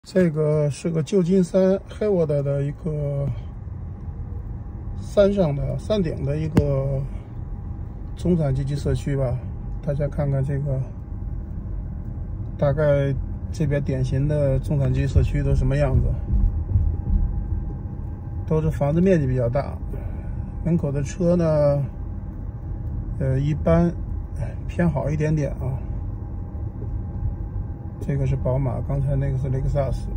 这个是个旧金山黑沃德的一个山顶的一个中产阶级社区吧。大家看看这个，大概这边典型的中产阶级社区都什么样子？都是房子面积比较大，门口的车呢，一般偏好一点点啊。这个是宝马，刚才那个是雷克萨斯。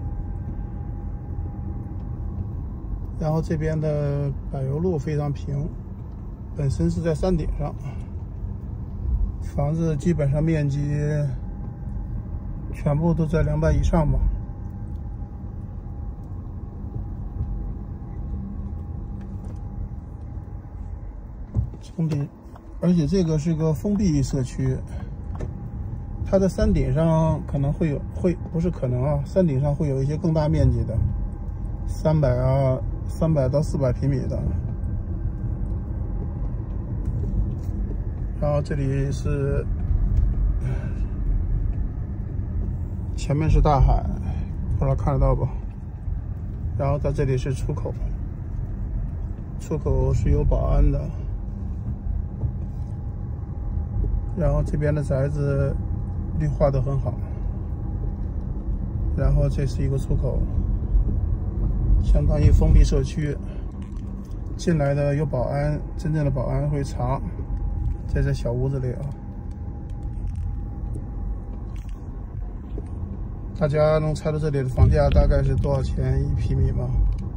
然后这边的柏油路非常平，本身是在山顶上，房子基本上面积全部都在200以上吧。而且这个是个封闭社区。它的山顶上可能不是可能啊，山顶上会有一些更大面积的，300到400平米的。然后这里是前面是大海，不知道看得到不？然后在这里是出口，出口是有保安的。然后这边的宅子绿化得很好，然后这是一个出口，相当于封闭社区。进来的有保安，真正的保安会查，在这小屋子里啊。大家能猜到这里的房价大概是多少钱1平米吗？